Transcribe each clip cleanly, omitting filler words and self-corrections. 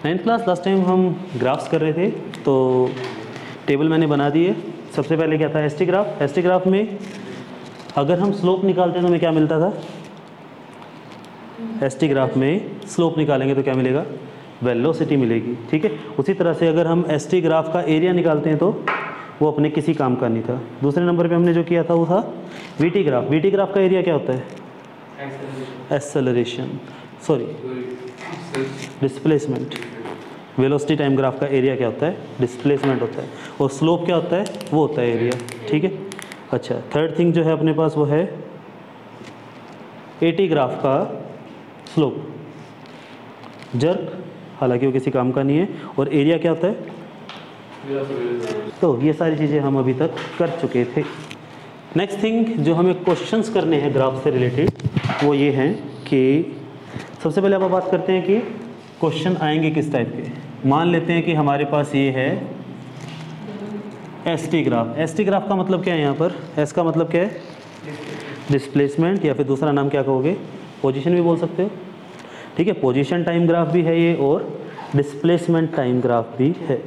Ninth class last time हम graphs कर रहे थे, तो टेबल मैंने बना दी है। सबसे पहले क्या था, एसटी ग्राफ। एसटी ग्राफ में अगर हम स्लोप निकालते हैं तो हमें क्या मिलता था, एसटी ग्राफ में स्लोप निकालेंगे तो क्या मिलेगा, वेलोसिटी मिलेगी। ठीक है, उसी तरह से अगर हम एसटी ग्राफ का एरिया निकालते हैं तो वो अपने किसी काम का नहीं था। दूसरे नंबर पे हमने जो किया था वो था वीटी ग्राफ। वीटी ग्राफ का एरिया क्या होता है, acceleration, sorry displacement. Velocity time graph का एरिया क्या होता है, डिस्प्लेसमेंट होता है, और स्लोप क्या होता है, वो होता है एरिया। ठीक है, अच्छा थर्ड थिंग जो है अपने पास वो है एटी ग्राफ का स्लोप, जर्क, हालांकि वो किसी काम का नहीं है, और एरिया क्या होता है। तो ये सारी चीज़ें हम अभी तक कर चुके थे। नेक्स्ट थिंग जो हमें क्वेश्चंस करने हैं ग्राफ से रिलेटेड वो ये हैं कि सबसे पहले आप बात करते हैं कि क्वेश्चन आएंगे किस टाइप के। मान लेते हैं कि हमारे पास ये है एसटी ग्राफ। एसटी ग्राफ का मतलब क्या है, यहाँ पर एस का मतलब क्या है, डिस्प्लेसमेंट, या फिर दूसरा नाम क्या कहोगे, पोजीशन भी बोल सकते हो। ठीक है, पोजीशन टाइम ग्राफ भी है ये और डिस्प्लेसमेंट टाइम ग्राफ भी है।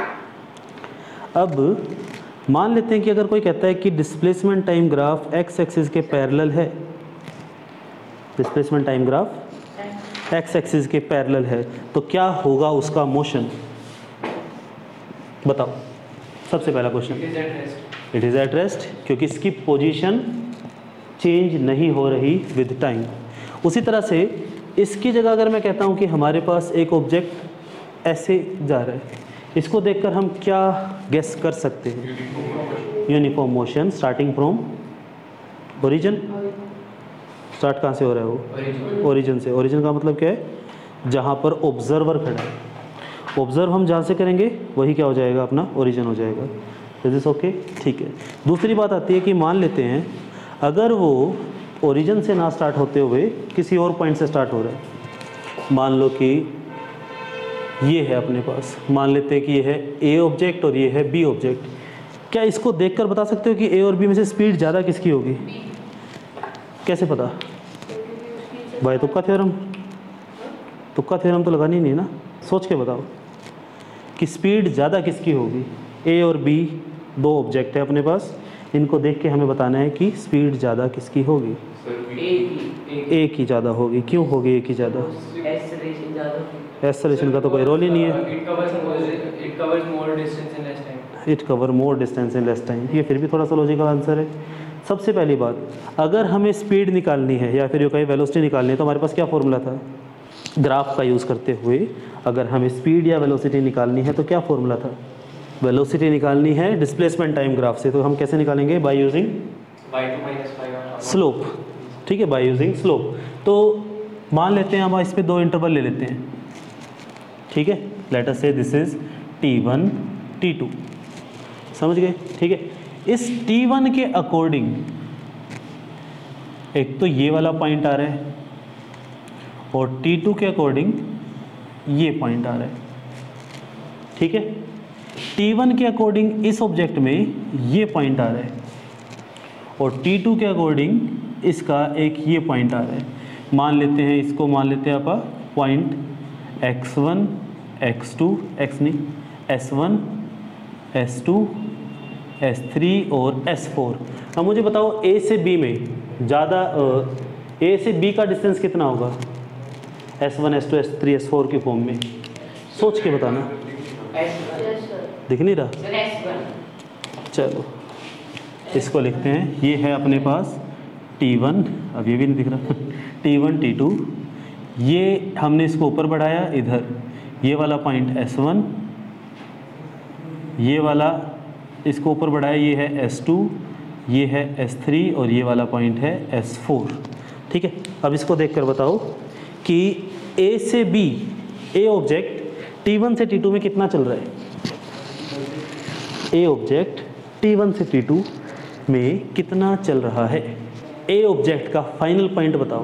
अब मान लेते हैं कि अगर कोई कहता है कि displacement time graph X axis के पैरेलल है, displacement time graph X axis के पैरेलल है, तो क्या होगा उसका मोशन, बताओ। सबसे पहला question, it is at rest, क्योंकि इसकी पोजीशन चेंज नहीं हो रही विद टाइम। उसी तरह से इसकी जगह अगर मैं कहता हूँ कि हमारे पास एक ऑब्जेक्ट ऐसे जा रहा है, इसको देखकर हम क्या गेस कर सकते हैं, uniform motion starting from origin. Start कहाँ से हो रहा है वो, ओरिजिन से। ओरिजिन का मतलब क्या है, जहाँ पर ऑब्जर्वर खड़ा है, ऑब्जर्व हम जहाँ से करेंगे वही क्या हो जाएगा, अपना ओरिजिन हो जाएगा। इज दिस ओके, ठीक है। दूसरी बात आती है कि मान लेते हैं अगर वो ओरिजिन से ना स्टार्ट होते हुए किसी और पॉइंट से स्टार्ट हो रहा है, मान लो कि ये है अपने पास, मान लेते हैं कि ये है ए ऑब्जेक्ट और ये है बी ऑब्जेक्ट, क्या इसको देखकर बता सकते हो कि ए और बी में से स्पीड ज़्यादा किसकी होगी, कैसे पता, भाई तुक्का थ्योरम। तुक्का थ्योरम तो लगानी नहीं ना, सोच के बताओ कि स्पीड ज़्यादा किसकी होगी। ए और बी दो ऑब्जेक्ट है अपने पास, इनको देख के हमें बताना है कि स्पीड ज़्यादा किसकी होगी, ए की ज़्यादा होगी। क्यों होगी ए की ज़्यादा, एक्सेलरेशन का तो कोई रोल ही नहीं है, it cover more distance in less time. ये फिर भी थोड़ा सा लॉजिकल आंसर है। सबसे पहली बात, अगर हमें स्पीड निकालनी है या फिर कहीं वेलोसिटी निकालनी है तो हमारे पास क्या फॉर्मूला था, ग्राफ का यूज़ करते हुए अगर हमें स्पीड या वेलोसिटी निकालनी है तो क्या फॉर्मूला था, वेलोसिटी निकालनी है डिस्प्लेसमेंट टाइम ग्राफ से, तो हम कैसे निकालेंगे, बाय यूजिंग स्लोप। ठीक है, बाय यूजिंग स्लोप। तो मान लेते हैं हम इस पे दो इंटरवल ले लेते हैं। ठीक है, लेट अस से दिस इज T1 T2, समझ गए। ठीक है, इस T1 के अकॉर्डिंग एक तो ये वाला पॉइंट आ रहा है और T2 के अकॉर्डिंग ये पॉइंट आ रहा है। ठीक है, T1 के अकॉर्डिंग इस ऑब्जेक्ट में ये पॉइंट आ रहा है और T2 के अकॉर्डिंग इसका एक ये पॉइंट आ रहा है। मान लेते हैं इसको, मान लेते हैं आप पॉइंट x1 x2 x नहीं s1 s2 s3 और s4। अब मुझे बताओ a से b में ज़्यादा a से b का डिस्टेंस कितना होगा, s1 s2 s3 s4 के फॉर्म में, सोच के बताना। दिख नहीं रहा, चलो इसको लिखते हैं। ये है अपने पास T1, अब ये भी नहीं दिख रहा T1 T2, ये हमने इसको ऊपर बढ़ाया इधर, ये वाला पॉइंट S1, ये वाला इसको ऊपर बढ़ाया, ये है S2, ये है S3 और ये वाला पॉइंट है S4। ठीक है, अब इसको देखकर बताओ कि A से B, A ऑब्जेक्ट T1 से T2 में कितना चल रहा है, A ऑब्जेक्ट T1 से T2 में कितना चल रहा है। A ऑब्जेक्ट का फाइनल पॉइंट बताओ,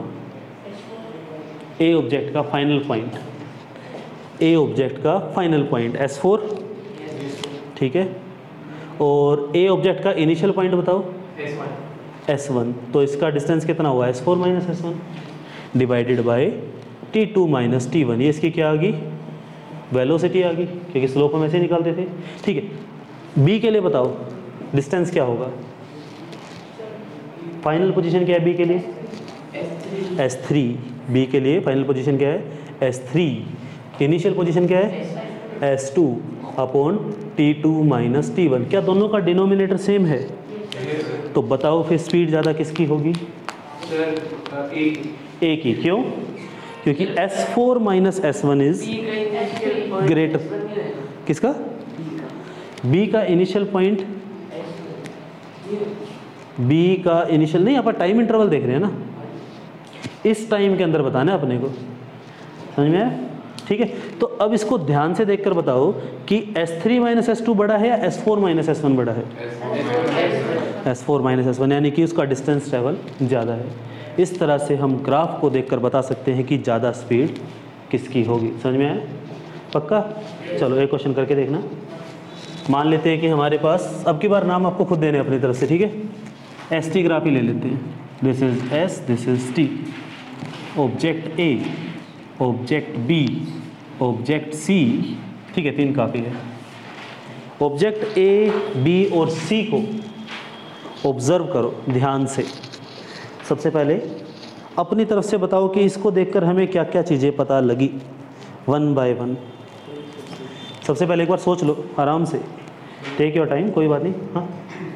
A ऑब्जेक्ट का फाइनल पॉइंट, A ऑब्जेक्ट का फाइनल पॉइंट S4। ठीक है, और A ऑब्जेक्ट का इनिशियल पॉइंट बताओ, S1। तो इसका डिस्टेंस कितना हुआ, S4 minus S1 divided by T2 minus T1। ये इसकी क्या आ गई, वेलोसिटी आ गई क्योंकि स्लोप हम ऐसे ही निकालते थे। ठीक है, बी के लिए बताओ डिस्टेंस क्या होगा? फाइनल पोजीशन क्या है बी के लिए? S3। बी के लिए फाइनल पोजीशन क्या है? S3। इनिशियल पोजीशन क्या है? S2 upon T2 minus T1। क्या दोनों का डिनोमिनेटर सेम है? तो बताओ फिर स्पीड ज़्यादा किसकी होगी? ए की। क्यों? क्योंकि S4 minus S1 is greater. किसका? बी का इनिशियल पॉइंट, बी का इनिशियल नहीं, अपन टाइम इंटरवल देख रहे हैं ना, इस टाइम के अंदर बताना है अपने को, समझ में आया? ठीक है, तो अब इसको ध्यान से देखकर बताओ कि S3 माइनस S2 बड़ा है या S4 माइनस S1 बड़ा है? S4 माइनस S1, यानी कि उसका डिस्टेंस ट्रेवल ज़्यादा है। इस तरह से हम ग्राफ को देखकर बता सकते हैं कि ज़्यादा स्पीड किसकी होगी। समझ में आया? पक्का? चलो एक क्वेश्चन करके देखना। मान लेते हैं कि हमारे पास, अब की बार नाम आपको खुद देने अपनी तरफ से, ठीक है? ST ग्राफ ही ले लेते हैं। This is S, this is T। Object A, object B, object C। ठीक है, 3 काफ़ी है। ऑब्जेक्ट A, B और C को ऑब्जर्व करो ध्यान से। सबसे पहले अपनी तरफ से बताओ कि इसको देखकर हमें क्या क्या चीज़ें पता लगी, 1 बाय 1। सबसे पहले एक बार सोच लो आराम से, टेक योर टाइम, कोई बात नहीं। हाँ,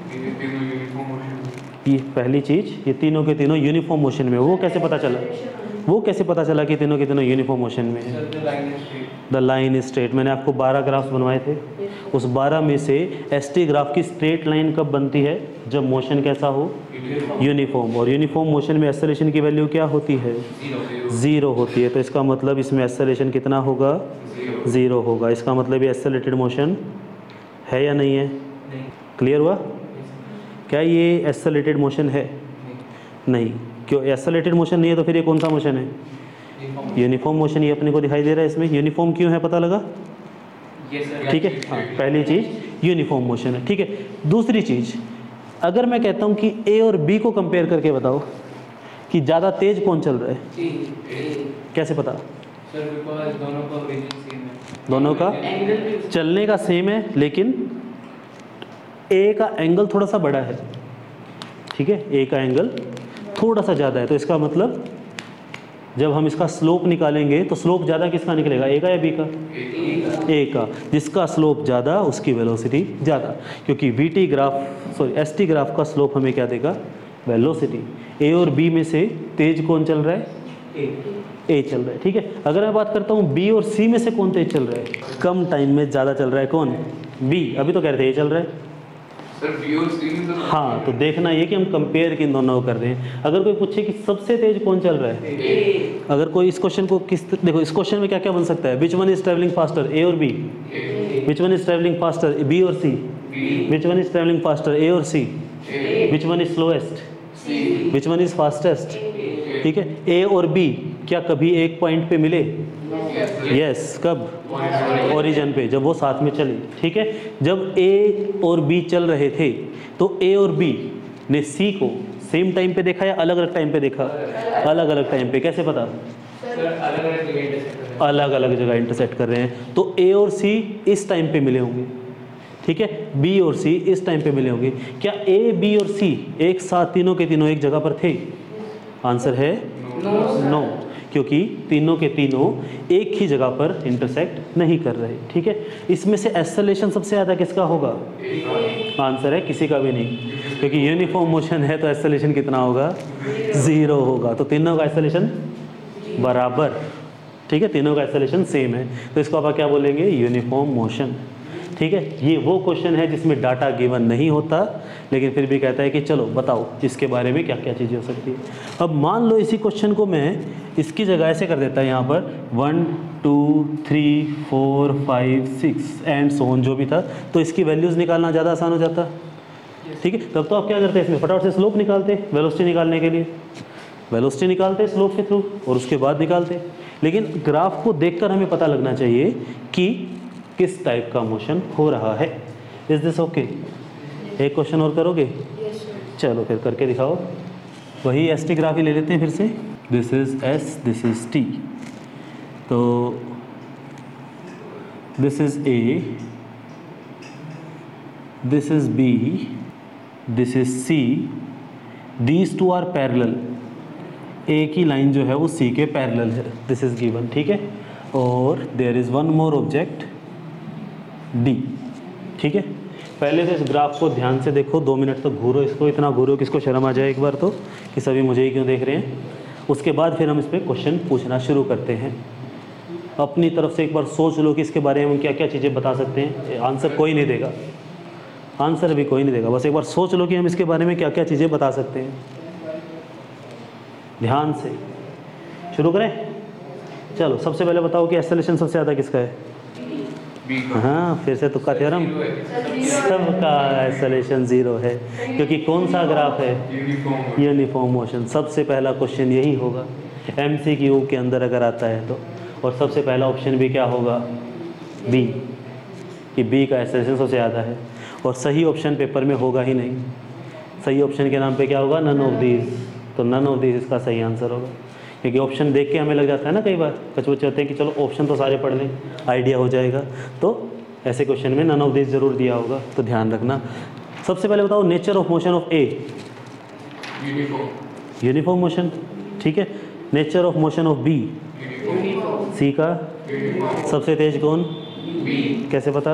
ये पहली चीज़, ये तीनों के तीनों यूनिफॉर्म मोशन में। वो कैसे पता चला? वो कैसे पता चला कि तीनों के तीनों यूनिफॉर्म मोशन में है? The line is straight. मैंने आपको 12 ग्राफ्स बनवाए थे, उस 12 में से ST ग्राफ की स्ट्रेट लाइन कब बनती है? जब मोशन कैसा हो? यूनिफॉर्म। और यूनिफॉर्म मोशन में एक्सेलरेशन की वैल्यू क्या होती है? 0 होती है। तो इसका मतलब इसमें एक्सेलरेशन कितना होगा? 0 होगा। इसका मतलब ये एक्सेलरेटेड मोशन है या नहीं है? क्लियर हुआ? क्या ये एक्सेलरेटेड मोशन है? नहीं। क्यों? एक्सेलरेटेड मोशन नहीं है तो फिर ये कौन सा मोशन है? Uniform motion. ये अपने को दिखाई दे रहा है इसमें। यूनिफॉर्म क्यों है पता लगा? ठीक है, हाँ, पहली चीज़ यूनिफॉर्म मोशन है। ठीक है, दूसरी चीज़, अगर मैं कहता हूँ कि A और B को कंपेयर करके बताओ कि ज़्यादा तेज कौन चल रहा है, कैसे पता? सर बिकॉज़ दोनों का ओरिजिन सेम है। दोनों का चलने का सेम है, लेकिन A का एंगल थोड़ा सा बड़ा है। ठीक है, A का एंगल थोड़ा सा ज़्यादा है। तो इसका मतलब जब हम इसका स्लोप निकालेंगे तो स्लोप ज़्यादा किसका निकलेगा? A का या B का? A का। जिसका स्लोप ज़्यादा उसकी वेलोसिटी ज़्यादा, क्योंकि ST ग्राफ का स्लोप हमें क्या देगा? वेलोसिटी। A और B में से तेज कौन चल रहा है? A चल रहा है। ठीक है, अगर मैं बात करता हूँ B और C में से कौन तेज चल रहा है? कम टाइम में ज़्यादा चल रहा है कौन? B। अभी तो कह रहे थे A चल रहा है। सर B और C में तो हाँ, तो देखना ये कि हम कंपेयर किन दोनों को कर रहे हैं। अगर कोई पूछे कि सबसे तेज कौन चल रहा है, अगर कोई इस क्वेश्चन को देखो, इस क्वेश्चन में क्या क्या बन सकता है? Which one is travelling faster, A और B? Which one is travelling faster, B और C? Which one is travelling faster, A और C? Which one is slowest, which one is fastest? ठीक है, A और B क्या कभी एक point पे मिले? यस। कब? ओरिजिन पे, जब वो साथ में चले। ठीक है, जब A और B चल रहे थे तो A और B ने C को सेम टाइम पे देखा या अलग अलग टाइम पे देखा? अलग अलग टाइम पे। कैसे पता? सर अलग अलग जगह इंटरसेक्ट कर रहे हैं। अलग अलग जगह इंटरसेक्ट कर रहे हैं। तो A और C इस टाइम पे मिले होंगे। ठीक है, B और C इस टाइम पे मिले होंगे। क्या A, B और C एक साथ तीनों के तीनों एक जगह पर थे? आंसर है नो, क्योंकि तीनों के तीनों एक ही जगह पर इंटरसेक्ट नहीं कर रहे। ठीक है, इसमें से एक्सेलरेशन सबसे ज़्यादा किसका होगा? आंसर है किसी का भी नहीं, क्योंकि यूनिफॉर्म मोशन है तो एक्सेलरेशन कितना होगा? 0 होगा। तो तीनों का एक्सेलरेशन बराबर। ठीक है, तीनों का एक्सेलरेशन सेम है, तो इसको आप क्या बोलेंगे? Uniform motion. ठीक है, ये वो क्वेश्चन है जिसमें डाटा गिवन नहीं होता, लेकिन फिर भी कहता है कि चलो बताओ इसके बारे में क्या क्या चीज़ें हो सकती है। अब मान लो इसी क्वेश्चन को मैं इसकी जगह ऐसे कर देता है, यहाँ पर 1 2 3 4 5 6 एंड सो ऑन जो भी था, तो इसकी वैल्यूज़ निकालना ज़्यादा आसान हो जाता। ठीक है, तब तो आप क्या करते हैं? इसमें फटाफट से स्लोप निकालते, वेलोसिटी निकालने के लिए वेलोसिटी निकालते स्लोप के थ्रू और उसके बाद निकालते। लेकिन ग्राफ को देखकर हमें पता लगना चाहिए कि किस टाइप का मोशन हो रहा है। Is this okay? एक क्वेश्चन और करोगे? चलो फिर करके दिखाओ। वही ST ग्राफ ही ले लेते हैं फिर से। This is S, this is T। तो this is A, this is B, this is C, these two are parallel, A की लाइन जो है वो C के पैरेलल है, दिस इज गिवन, ठीक है। और there is one more object D, ठीक है। पहले तो इस ग्राफ को ध्यान से देखो, 2 मिनट तक घूरो इसको, इतना घूरो कि इसको शर्म आ जाए एक बार तो, कि सभी मुझे ही क्यों देख रहे हैं। उसके बाद फिर हम इस पर क्वेश्चन पूछना शुरू करते हैं। अपनी तरफ से एक बार सोच लो कि इसके बारे में हम क्या क्या चीज़ें बता सकते हैं। आंसर कोई नहीं देगा, आंसर अभी कोई नहीं देगा, बस एक बार सोच लो कि हम इसके बारे में क्या क्या चीज़ें बता सकते हैं। ध्यान से शुरू करें। चलो सबसे पहले बताओ कि एक्सेलरेशन सबसे ज़्यादा किसका है? हाँ, फिर से तुक्का थ्योरम, सबका एक्सेलरेशन 0 है, क्योंकि कौन सा ग्राफ है? Uniform motion. सबसे पहला क्वेश्चन यही होगा MCQ के अंदर अगर आता है तो, और सबसे पहला ऑप्शन भी क्या होगा? बी, कि बी का एक्सेलरेशन सबसे ज़्यादा है। और सही ऑप्शन पेपर में होगा ही नहीं, सही ऑप्शन के नाम पे क्या होगा? None of these. तो नन ऑफ दीज इसका सही आंसर होगा, क्योंकि ऑप्शन देख के हमें लग जाता है ना, कई बार बच्चे होते हैं कि चलो ऑप्शन तो सारे पढ़ लें, आइडिया हो जाएगा। तो ऐसे क्वेश्चन में नन ऑफ दीज ज़रूर दिया होगा, तो ध्यान रखना। सबसे पहले बताओ nature of motion of A. Uniform motion, ठीक है। Nature of motion of B. C का सबसे तेज कौन? कैसे पता?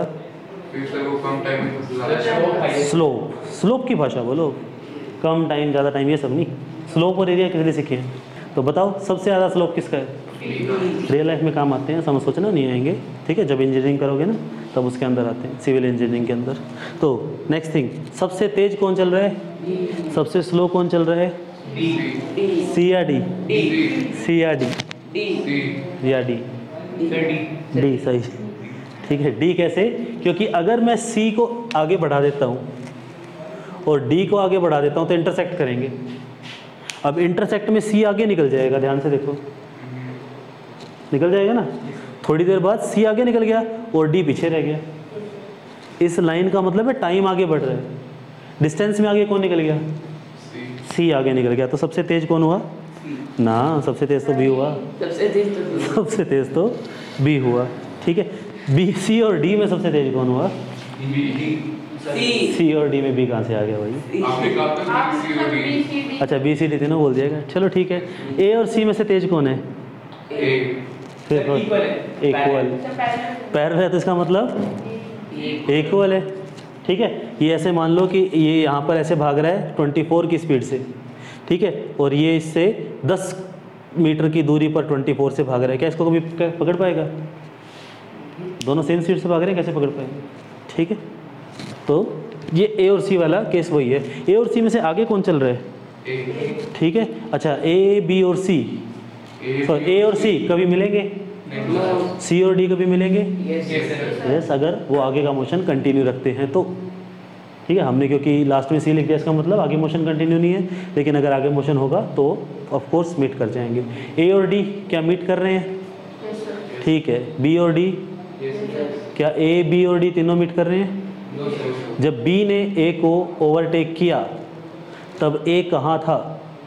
स्लोप, स्लोप की भाषा बोलो, कम टाइम ज़्यादा टाइम ये सब नहीं, स्लोप और एरिया किस लिए सीखे हैं? तो बताओ सबसे ज़्यादा स्लोप किसका है? रियल लाइफ में काम आते हैं, समझ सोचना नहीं आएंगे, ठीक है। जब इंजीनियरिंग करोगे ना तब उसके अंदर आते हैं, सिविल इंजीनियरिंग के अंदर। तो नेक्स्ट थिंग, सबसे तेज कौन चल रहा है? सबसे स्लो कौन चल रहा है? सी या डी? सी या डी? या डी? डी सही, ठीक है। डी कैसे? क्योंकि अगर मैं सी को आगे बढ़ा देता हूँ और डी को आगे बढ़ा देता हूँ तो इंटरसेक्ट करेंगे। अब इंटरसेक्ट में सी आगे निकल जाएगा, ध्यान से देखो, निकल जाएगा ना। थोड़ी देर बाद सी आगे निकल गया और डी पीछे रह गया। इस लाइन का मतलब है टाइम आगे बढ़ रहा है, डिस्टेंस में आगे कौन निकल गया? सी आगे निकल गया। तो सबसे तेज कौन हुआ? ना, सबसे तेज तो बी हुआ, सबसे तेज तो बी हुआ, ठीक है। बी, सी और डी में सबसे तेज कौन हुआ? सी और डी में बी कहाँ से आ गया भाई? अच्छा बी सी डी तीनों बोल दिएगा, चलो ठीक है। ए और सी में से तेज कौन है? इक्वल, पैरेलल है तो इसका मतलब इक्वल है, ठीक है। ये ऐसे मान लो कि ये यहाँ पर ऐसे भाग रहा है 24 की स्पीड से, ठीक है, और ये इससे 10 मीटर की दूरी पर 24 से भाग रहा है। क्या इसको कभी पकड़ पाएगा? दोनों सेम स्पीड से भाग रहे हैं, कैसे पकड़ पाएंगे? ठीक है। तो ये ए और सी वाला केस वही है। ए और सी में से आगे कौन चल रहा है? ठीक है। अच्छा ए बी और सी, ए और सी कभी मिलेंगे? सी और डी कभी मिलेंगे? यस, अगर वो आगे का मोशन कंटिन्यू रखते हैं तो, ठीक है। हमने क्योंकि लास्ट में सी लिख दिया, इसका मतलब आगे मोशन कंटिन्यू नहीं है, लेकिन अगर आगे मोशन होगा तो ऑफ कोर्स मीट कर जाएंगे। ए और डी क्या मीट कर रहे हैं? ठीक है। बी और डी, क्या ए बी और डी तीनों मीट कर रहे हैं? जब बी ने ए को ओवरटेक किया तब ए कहाँ था?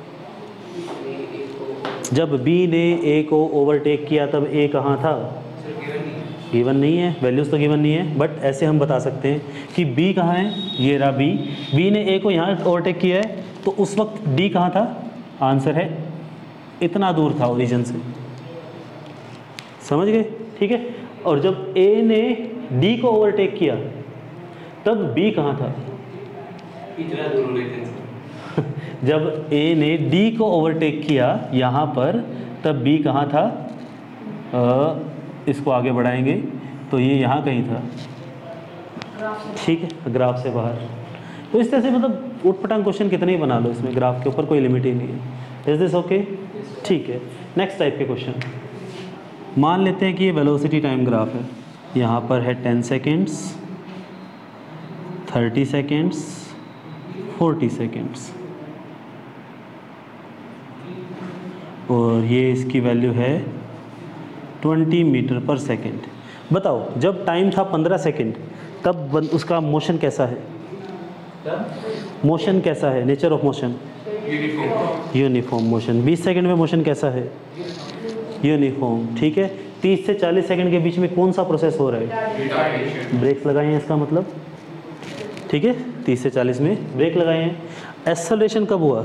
जब बी ने ए को ओवरटेक किया तब ए कहाँ था? गिवन नहीं है, वैल्यूज़ तो गिवन नहीं है, बट ऐसे हम बता सकते हैं कि बी कहाँ है। ये रहा बी, बी ने ए को यहाँ ओवरटेक किया है तो उस वक्त डी कहाँ था? आंसर है इतना दूर था ओरिजिन से, समझ गए? ठीक है। और जब ए ने डी को ओवरटेक किया तब बी कहाँ था? इतना दूर लेते जब ए ने डी को ओवरटेक किया यहाँ पर तब बी कहाँ था? इसको आगे बढ़ाएंगे तो ये यहाँ कहीं था, ठीक है, ग्राफ से बाहर। तो इस तरह से मतलब उटपटांग क्वेश्चन कितने ही बना लो, इसमें ग्राफ के ऊपर कोई लिमिट ही नहीं है। Is this okay? ठीक है। नेक्स्ट टाइप के क्वेश्चन, मान लेते हैं कि ये वेलोसिटी टाइम ग्राफ है। यहाँ पर है 10 सेकेंड्स, 30 सेकेंड्स, 40 सेकेंड्स, और ये इसकी वैल्यू है 20 मीटर पर सेकेंड। बताओ जब टाइम था 15 सेकेंड तब उसका मोशन कैसा है? मोशन कैसा है? Nature of motion uniform motion. 20 second में मोशन कैसा है? यूनिफॉर्म, ठीक है। 30 से 40 सेकंड के बीच में कौन सा प्रोसेस हो रहा है? रिटार्डेशन। ब्रेक्स लगाए हैं इसका मतलब, ठीक है, 30 से 40 में ब्रेक लगाए हैं। एक्सेलरेशन कब हुआ?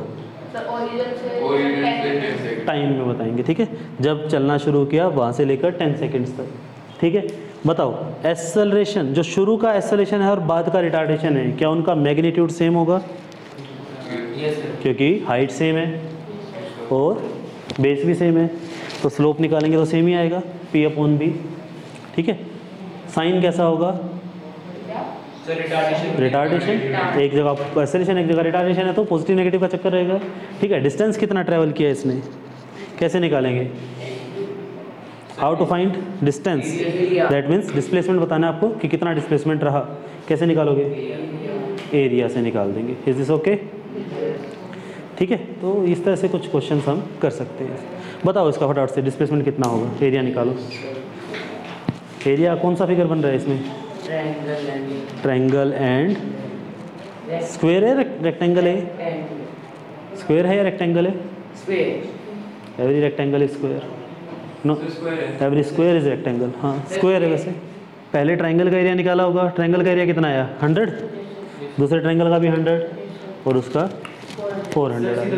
टाइम में बताएंगे, ठीक है, जब चलना शुरू किया वहाँ से लेकर 10 सेकेंड्स तक, ठीक है। बताओ एक्सेलरेशन, जो शुरू का एक्सेलरेशन है और बाद का रिटार्डेशन है, क्या उनका मैग्नीट्यूड सेम होगा? Yes sir. क्योंकि हाइट सेम है और बेस भी सेम है, तो स्लोप निकालेंगे तो सेम ही आएगा, P/B, ठीक है। साइन कैसा होगा? सर रिटार्डेशन, एक जगह एक्सेलरेशन एक जगह रिटार्डेशन है तो पॉजिटिव नेगेटिव का चक्कर रहेगा, ठीक है। डिस्टेंस कितना ट्रैवल किया इसने, कैसे निकालेंगे? How to find distance, that means displacement बताना है आपको कि कितना डिस्प्लेसमेंट रहा, कैसे निकालोगे? एरिया से निकाल देंगे। Is this okay? ठीक है, तो इस तरह से कुछ क्वेश्चन हम कर सकते हैं। बताओ इसका फटाफट से, डिस्प्लेसमेंट कितना होगा, एरिया निकालो। एरिया कौन सा फिगर बन रहा है इसमें? ट्रायंगल एंड स्क्वायर है, रेक्टेंगल है? स्क्वायर है या रेक्टेंगल है? Every rectangle is square, no every square is rectangle. हाँ स्क्वायर है वैसे। पहले ट्रायंगल का एरिया निकाला होगा, ट्रायंगल का एरिया कितना आया? 100, दूसरे ट्रायंगल का भी 100 और उसका 400 आया।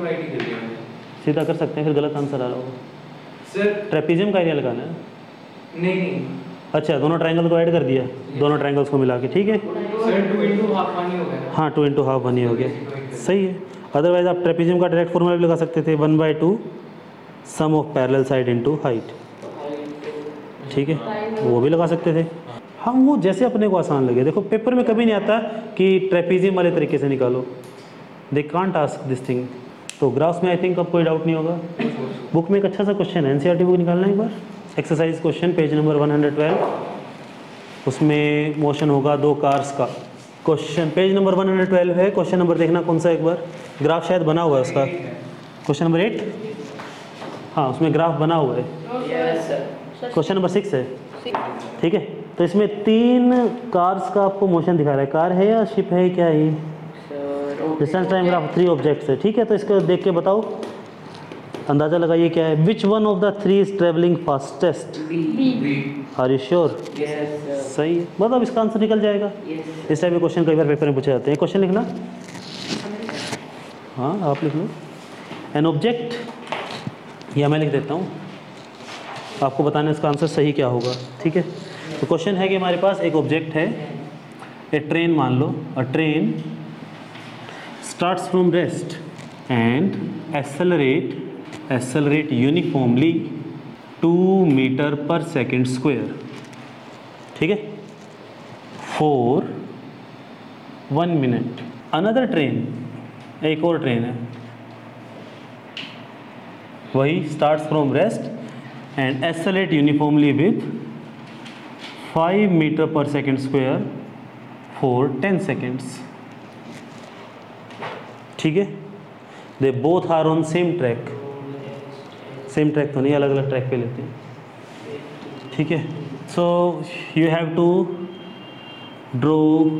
सीधा कर सकते हैं, फिर गलत आंसर आ रहा होगा। सर ट्रेपीजियम का एरिया लगाना है। नहीं अच्छा, दोनों ट्रायंगल को ऐड कर दिया, दोनों ट्रायंगल्स को मिला के, ठीक है। सर 2 into हाफ पानी हो गया। हाँ 2 into हाफ बनी हो गया, सही है। अदरवाइज आप ट्रेपीजियम का डायरेक्ट फॉर्मूला भी लगा सकते थे, 1/2 sum of parallel side into height, ठीक है, वो भी लगा सकते थे। हम वो जैसे अपने को आसान लगे। देखो पेपर में कभी नहीं आता कि ट्रेपीजियम वाले तरीके से निकालो, they can't ask this thing. तो ग्राफ्स में आई थिंक अब कोई डाउट नहीं होगा। बुक में एक अच्छा सा क्वेश्चन है, एनसीईआरटी बुक निकालना एक बार, एक्सरसाइज क्वेश्चन पेज नंबर 112, उसमें मोशन होगा 2 कार्स का। क्वेश्चन पेज नंबर 112 है, क्वेश्चन नंबर देखना कौन सा, एक बार ग्राफ शायद बना हुआ है उसका, क्वेश्चन नंबर 8, हाँ उसमें ग्राफ बना हुआ है। क्वेश्चन नंबर 6 है, ठीक है। तो इसमें 3 कार्स का आपको मोशन दिखा रहा है, कार है या शिप है, क्या है? डिस्टेंस टाइम ग्राफ 3 ऑब्जेक्ट्स है, ठीक है। तो इसको देख के बताओ, अंदाजा लगाइए क्या है। विच वन ऑफ द 3 इज travelling fastest? Are you sure? सही है, मतलब इसका आंसर निकल जाएगा। इस टाइप के क्वेश्चन कई बार पेपर में पूछे जाते हैं। क्वेश्चन लिखना, हाँ आप लिख लो। एन ऑब्जेक्ट, या मैं लिख देता हूँ, आपको बताना है इसका आंसर सही क्या होगा, ठीक है। तो क्वेश्चन है कि हमारे पास एक ऑब्जेक्ट है, ए ट्रेन मान लो, a train starts from rest and accelerate uniformly 2 metre पर सेकेंड स्क्वायर, ठीक है, फॉर 1 मिनट। अनदर ट्रेन, एक और ट्रेन है, वही starts from rest and accelerate uniformly with 5 metre पर सेकेंड स्क्वायर फॉर 10 सेकेंड्स, ठीक है। They both are on same track, same track तो नहीं, अलग अलग ट्रैक पे लेते हैं, ठीक है। So you have to draw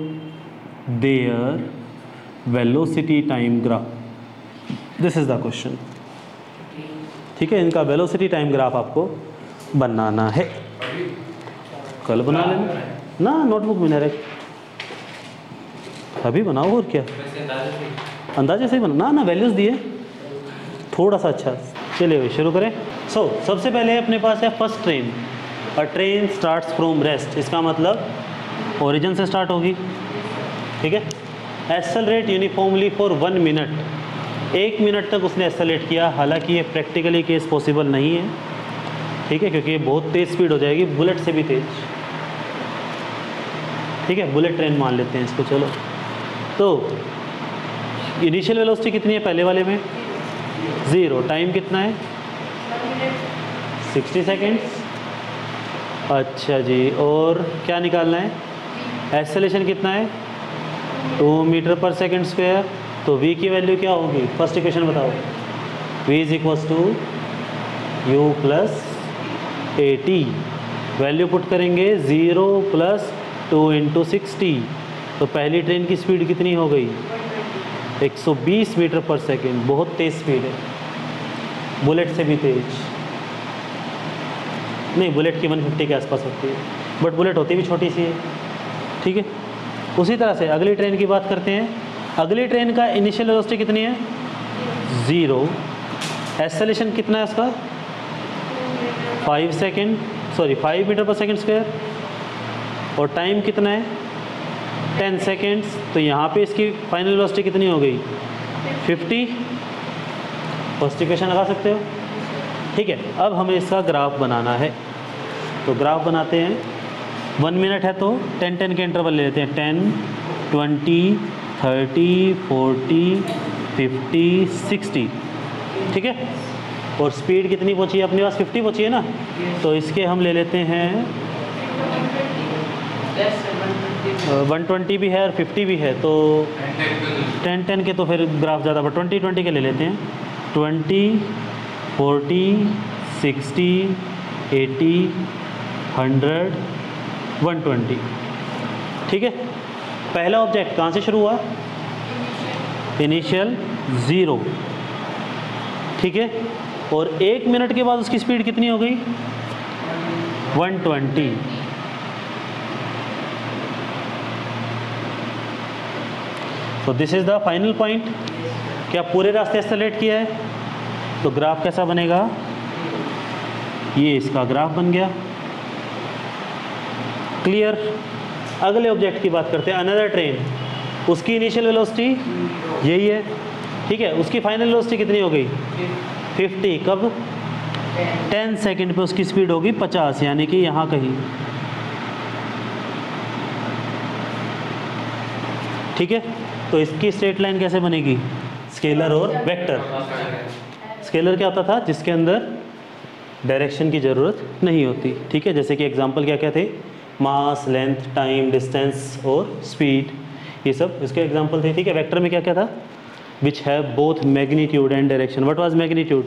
their velocity time graph, this is the question, ठीक है। इनका वेलोसिटी टाइम ग्राफ आपको बनाना है, कल बना लेना ना, नोटबुक में डायरेक्ट अभी बनाओ, और क्या अंदाजे से ही बना ना, वैल्यूज़ दिए थोड़ा सा। अच्छा चलिए शुरू करें। सो सबसे पहले अपने पास है first train, a train starts from rest, इसका मतलब ओरिजिन से स्टार्ट होगी, ठीक है। Accelerate uniformly for 1 minute, 1 minute तक उसने एक्सेलरेट किया। हालांकि ये प्रैक्टिकली केस पॉसिबल नहीं है, ठीक है, क्योंकि ये बहुत तेज़ स्पीड हो जाएगी, बुलेट से भी तेज़, ठीक है। बुलेट ट्रेन मान लेते हैं इसको, चलो। तो इनिशियल वेलोसिटी कितनी है पहले वाले में? 0। टाइम कितना है? 60 सेकेंड्स। अच्छा जी, और क्या निकालना है? एक्सेलरेशन कितना है? 2 मीटर पर सेकेंड स्क्वायर। तो v की वैल्यू क्या होगी? फर्स्ट इक्वेशन बताओ। v is equals to u plus AT। Value put करेंगे 0 प्लस 2 इंटू 60। तो पहली ट्रेन की स्पीड कितनी हो गई? 120 मीटर पर सेकेंड, बहुत तेज़ स्पीड है, बुलेट से भी तेज, नहीं, बुलेट की 150 के आसपास होती है, बट बुलेट होती भी छोटी सी है, ठीक है। उसी तरह से अगली ट्रेन की बात करते हैं। अगली ट्रेन का इनिशियल वेलोसिटी कितनी है? 0। एक्सेलरेशन कितना है उसका? 5 मीटर पर सेकंड स्क्वायर। और टाइम कितना है? 10 सेकेंड्स। तो यहाँ पे इसकी फाइनल वेलोसिटी कितनी हो गई? 50। फर्स्ट इक्वेशन लगा सकते हो, ठीक है। अब हमें इसका ग्राफ बनाना है, तो ग्राफ बनाते हैं। 1 मिनट है तो 10-10 के इंटरवल ले लेते हैं। 10, 20, 30, 40, 50, 60, ठीक है। और स्पीड कितनी पहुंची है अपने पास? 50 पहुंची है ना, तो इसके हम ले लेते हैं 120 भी है और 50 भी है, तो 10-10 के तो फिर ग्राफ ज़्यादा, बट 20-20 के ले लेते हैं। 20, 40, 60, 80, 100, 120, ठीक है। पहला ऑब्जेक्ट कहाँ से शुरू हुआ? इनिशियल 0, ठीक है। और 1 मिनट के बाद उसकी स्पीड कितनी हो गई? 120। तो this is the final point. क्या पूरे रास्ते एक्सेलरेट किया है? तो ग्राफ कैसा बनेगा? ये इसका ग्राफ बन गया। क्लियर। अगले ऑब्जेक्ट की बात करते हैं, अनदर ट्रेन। उसकी इनिशियल वेलोसिटी यही है, ठीक है। उसकी फाइनल वेलोसिटी कितनी हो गई? 50। कब? 10 सेकंड पे उसकी स्पीड होगी 50, यानी कि यहाँ कहीं, ठीक है। तो इसकी स्ट्रेट लाइन कैसे बनेगी? स्केलर और वेक्टर। स्केलर क्या होता था? जिसके अंदर डायरेक्शन की ज़रूरत नहीं होती, ठीक है। जैसे कि एग्जांपल क्या क्या थे? मास, लेंथ, टाइम, डिस्टेंस और स्पीड, ये सब इसके एग्जांपल थे, ठीक है। वेक्टर में क्या क्या था? Which have both magnitude and direction. What was magnitude?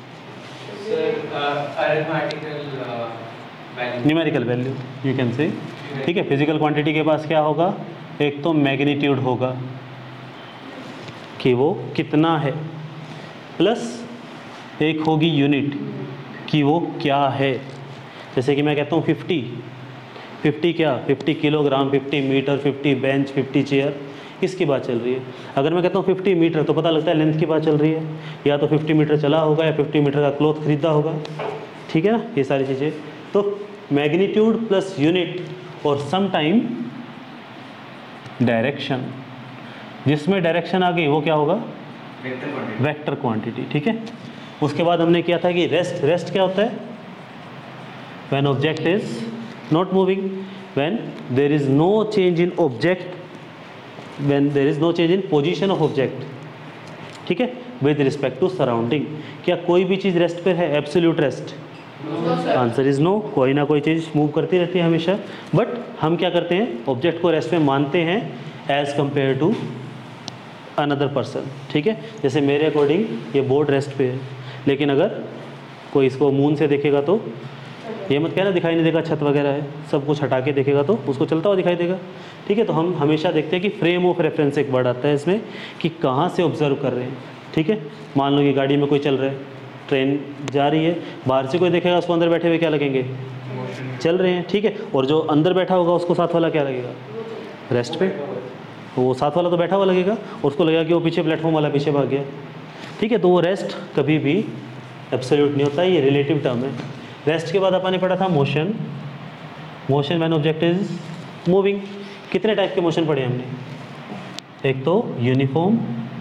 Numerical value you can say, ठीक है। फिजिकल क्वांटिटी के पास क्या होगा? एक तो मैग्नीट्यूड होगा कि वो कितना है, प्लस एक होगी यूनिट कि वो क्या है। जैसे कि मैं कहता हूँ 50 क्या? 50 किलोग्राम, 50 मीटर, 50 बेंच, 50 चेयर, इसकी बात चल रही है। अगर मैं कहता हूँ 50 मीटर तो पता लगता है लेंथ की बात चल रही है, या तो 50 मीटर चला होगा या 50 मीटर का क्लॉथ खरीदा होगा, ठीक है ना। ये सारी चीज़ें, तो मैग्नीट्यूड प्लस यूनिट और सम टाइम डायरेक्शन। जिसमें डायरेक्शन आ गई वो क्या होगा? वेक्टर क्वांटिटी, ठीक है। उसके बाद हमने किया था कि रेस्ट क्या होता है? When object is not moving, when there is no change in object, when there is no change in position of object, ठीक है, विद रिस्पेक्ट टू सराउंडिंग। क्या कोई भी चीज़ रेस्ट पर है? Absolute rest. Answer is no. कोई ना कोई चीज़ मूव करती रहती है हमेशा, बट हम क्या करते हैं? ऑब्जेक्ट को रेस्ट में मानते हैं as compare to another person, ठीक है। जैसे मेरे अकॉर्डिंग ये बोर्ड रेस्ट पे है, लेकिन अगर कोई इसको मून से देखेगा तो ये मत कहना दिखाई नहीं देगा, छत वगैरह है, सब कुछ हटा के देखेगा तो उसको चलता हुआ दिखाई देगा, ठीक है। तो हम हमेशा देखते हैं कि फ्रेम ऑफ रेफरेंस एक वर्ड आता है इसमें, कि कहाँ से ऑब्जर्व कर रहे हैं, ठीक है। मान लो कि गाड़ी में कोई चल रहा है, ट्रेन जा रही है, बाहर से कोई देखेगा उसको अंदर बैठे हुए क्या लगेंगे? चल रहे हैं, ठीक है। और जो अंदर बैठा होगा उसको साथ वाला क्या लगेगा? रेस्ट पे। वो साथ वाला तो बैठा हुआ लगेगा, और उसको लगेगा कि वो पीछे प्लेटफॉर्म वाला पीछे भाग गया, ठीक है। तो वो रेस्ट कभी भी एब्सोल्यूट नहीं होता, ये रिलेटिव टर्म है। रेस्ट के बाद अपन ने पढ़ा था motion. Motion when object is moving. कितने टाइप के मोशन पढ़े हमने? एक तो यूनिफॉर्म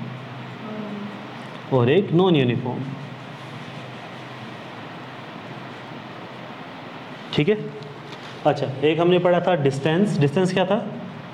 और एक नॉन यूनिफॉर्म, ठीक है। अच्छा, एक हमने पढ़ा था डिस्टेंस। डिस्टेंस क्या था?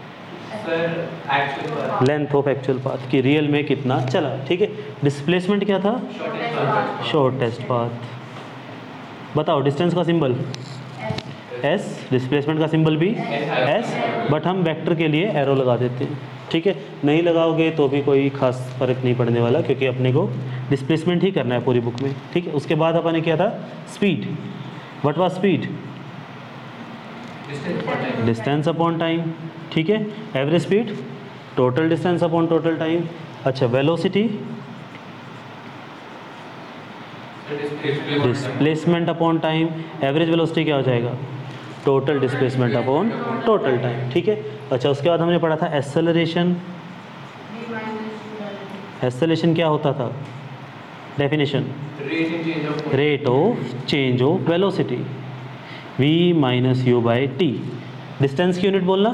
लेंथ ऑफ एक्चुअल पाथ, कि रियल में कितना चला, ठीक है। डिस्प्लेसमेंट क्या था? Shortest path. बताओ, डिस्टेंस का सिंबल एस, डिस्प्लेसमेंट का सिंबल भी एस, बट हम वेक्टर के लिए एरो लगा देते हैं, ठीक है। नहीं लगाओगे तो भी कोई खास फर्क नहीं पड़ने वाला, क्योंकि अपने को डिस्प्लेसमेंट ही करना है पूरी बुक में, ठीक है। उसके बाद अपन ने किया था speed. What was speed? Distance upon time, ठीक है। Average speed total distance upon total time. अच्छा, velocity displacement upon time, average velocity क्या हो जाएगा, total displacement upon total time, ठीक है। अच्छा, उसके बाद हमने पढ़ा था एक्सेलरेशन। एक्सेलरेशन क्या होता था, definition, rate of change of velocity, v minus u by t. Distance की यूनिट बोलना,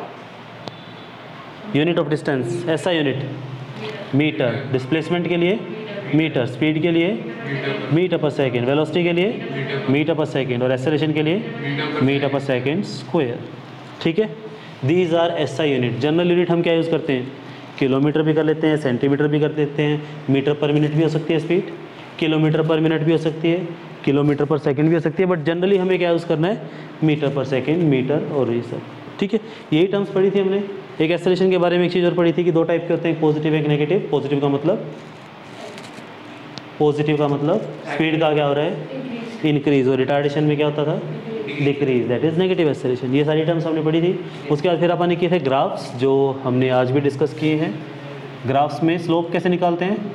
यूनिट ऑफ डिस्टेंस, ऐसा यूनिट मीटर, डिस्प्लेसमेंट के लिए मीटर, स्पीड के लिए मीटर पर सेकेंड, वेलोसिटी के लिए मीटर पर सेकेंड और एक्सेलरेशन के लिए मीटर पर सेकेंड स्क्वायर, ठीक है। These are SI unit. General unit हम क्या यूज़ करते हैं, किलोमीटर भी कर लेते हैं, सेंटीमीटर भी कर देते हैं, मीटर पर मिनट भी हो सकती है स्पीड, किलोमीटर पर मिनट भी हो सकती है, किलोमीटर पर सेकंड भी हो सकती है, बट जनरली हमें क्या यूज़ करना है, मीटर पर सेकंड, मीटर और ये सब, ठीक है। यही टर्म्स पढ़ी थी हमने। एक एक्सेलरेशन के बारे में एक चीज़ और पढ़ी थी कि दो टाइप के होते हैं, पॉजिटिव एक नेगेटिव। पॉजिटिव का मतलब स्पीड का क्या हो रहा है, इंक्रीज, और रिटार्डेशन में क्या होता था, decrease, that is negative acceleration. ये सारी टर्म्स हमने पढ़ी थी। उसके बाद फिर अपन ने किए थे ग्राफ्स, जो हमने आज भी डिस्कस किए हैं। ग्राफ्स में स्लोप कैसे निकालते हैं,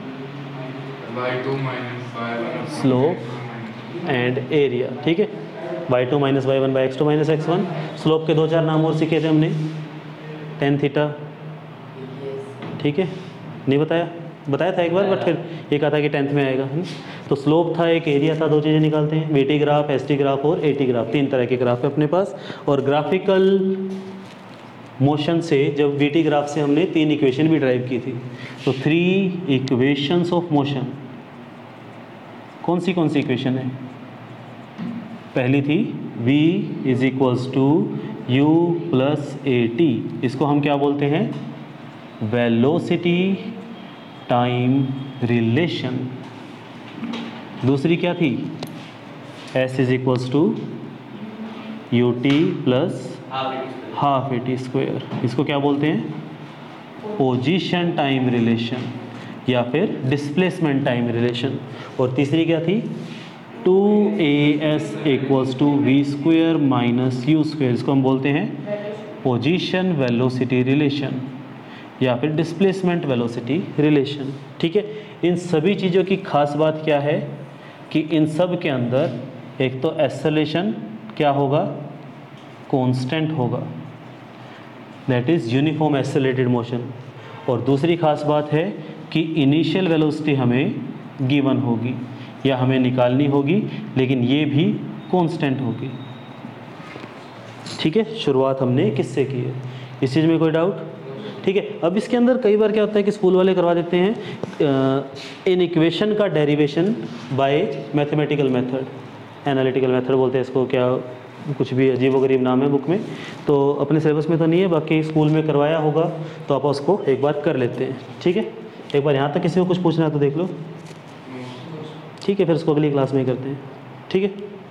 स्लोप एंड एरिया, ठीक है, y2 minus y1 by x2 minus x1। Slope के 2-4 नाम और सीखे थे हमने, टेन थीटा, ठीक है, नहीं बताया था एक बार, बट फिर ये कहा था कि 10th में आएगा, है ना। तो स्लोप था, एक एरिया था, दो चीज़ें निकालते हैं, वीटी ग्राफ, एसटी ग्राफ और एटी ग्राफ, 3 तरह के ग्राफ है अपने पास। और ग्राफिकल मोशन से, जब वीटी ग्राफ से हमने 3 इक्वेशन भी ड्राइव की थी, तो 3 इक्वेशंस ऑफ मोशन, कौन सी इक्वेशन है, पहली थी v is equals to u plus a t, इसको हम क्या बोलते हैं, वेलोसिटी टाइम रिलेशन। दूसरी क्या थी, s is equals to u t plus half a t square, इसको क्या बोलते हैं, पोजीशन टाइम रिलेशन या फिर डिस्प्लेसमेंट टाइम रिलेशन। और तीसरी क्या थी, 2as equals to v square minus u square, इसको हम बोलते हैं पोजीशन वेलोसिटी रिलेशन या फिर डिस्प्लेसमेंट वेलोसिटी रिलेशन, ठीक है। इन सभी चीज़ों की खास बात क्या है कि इन सब के अंदर एक तो एक्सेलरेशन क्या होगा, कांस्टेंट होगा, that is uniform accelerated motion. और दूसरी खास बात है कि इनिशियल वेलोसिटी हमें गिवन होगी या हमें निकालनी होगी, लेकिन ये भी कांस्टेंट होगी, ठीक है। शुरुआत हमने किससे की है, इस चीज़ में कोई डाउट, ठीक है। अब इसके अंदर कई बार क्या होता है कि स्कूल वाले करवा देते हैं इन इक्वेशन का derivation by mathematical method, analytical method बोलते हैं इसको, क्या कुछ भी अजीबोगरीब नाम है बुक में, तो अपने सिलेबस में तो नहीं है, बाकी स्कूल में करवाया होगा तो आप उसको एक बार कर लेते हैं, ठीक है। एक बार यहाँ तक किसी को कुछ पूछना है तो देख लो, ठीक है, फिर उसको अगली क्लास में करते हैं, ठीक है।